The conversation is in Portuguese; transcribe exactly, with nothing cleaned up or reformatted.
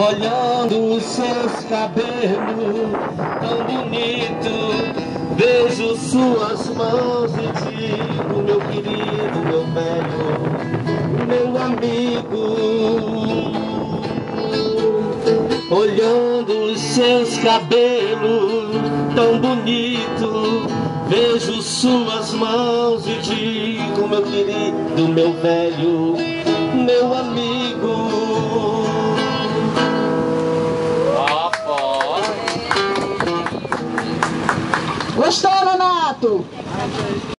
olhando os seus cabelos tão bonitos, vejo suas mãos e digo, meu querido, meu velho, meu amigo. Olhando os seus cabelos tão bonitos, vejo suas mãos e digo, meu querido, meu velho, meu amigo. Gostou, Nonato?